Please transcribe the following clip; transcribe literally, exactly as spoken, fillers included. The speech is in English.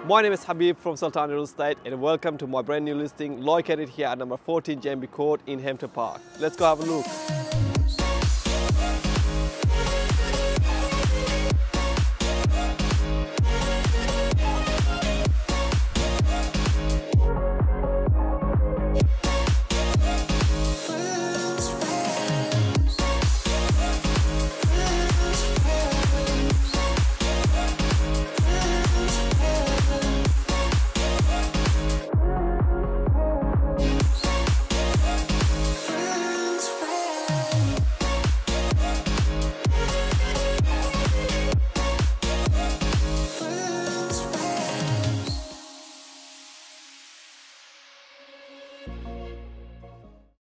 My name is Habib from Sultan Real Estate and welcome to my brand new listing located here at number fourteen Jambe Court in Hampton Park. Let's go have a look.